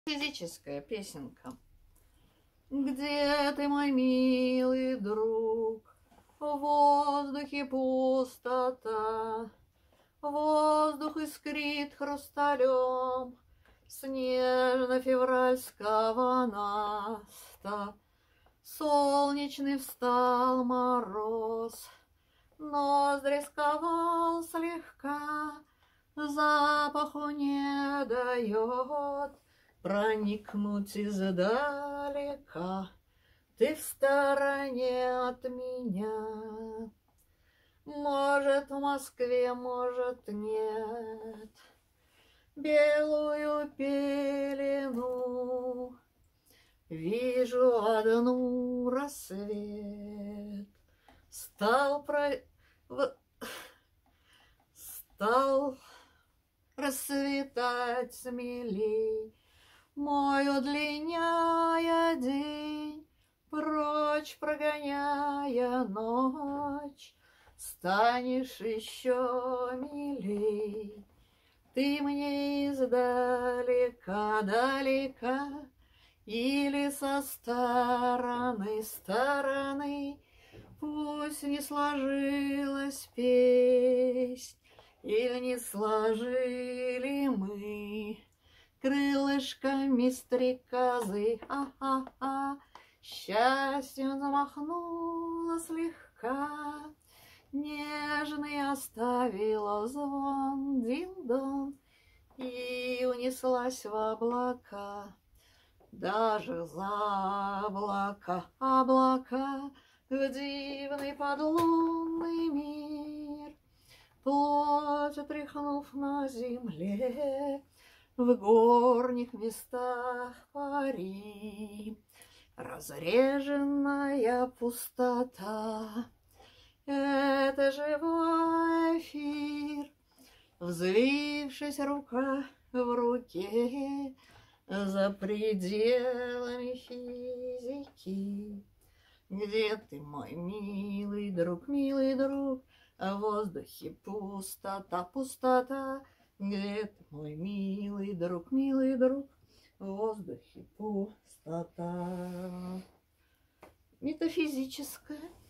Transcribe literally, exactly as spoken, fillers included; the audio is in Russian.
Физическая песенка. Где ты, мой милый друг? В воздухе пустота, воздух искрит хрусталем снежно-февральского наста. Солнечный встал мороз, ноздри сковал слегка, запаху не дает проникнуть издалека. Ты в стороне от меня, может, в Москве, может, нет. Белую пелену вижу одну, рассвет. Стал про... Стал расцветать смелей, мой удлиняя день, прочь прогоняя ночь, станешь еще милей. Ты мне издалека, далека, или со стороны, стороны, пусть не сложилась песнь, или не сложили мы крылышками стрекозы, а-а-а, счастьем замахнула слегка, нежный оставила звон, дин-дон, и унеслась в облака. Даже за облака, облака, в дивный подлунный мир, плоть отряхнув на земле, в горних местах пари. Разреженная пустота — это живой эфир, взвившись рука в руке за пределами физики. Где ты, мой милый друг, милый друг? В воздухе пустота, пустота. Где ты, мой милый друг, милый друг? В воздухе пустота. Метафизическая.